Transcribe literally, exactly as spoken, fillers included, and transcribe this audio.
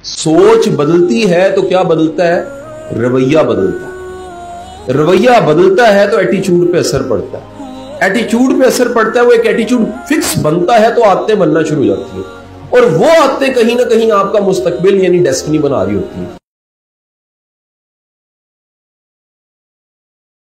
सोच बदलती है तो क्या बदलता है? रवैया बदलता है। रवैया बदलता है तो एटीट्यूड पे असर पड़ता है। एटीट्यूड पे असर पड़ता है, वो एक एटीट्यूड फिक्स बनता है तो आदतें बनना शुरू हो जाती है, और वो आदतें कहीं ना कहीं आपका मुस्तकबिल यानी डेस्टिनी बना रही होती है।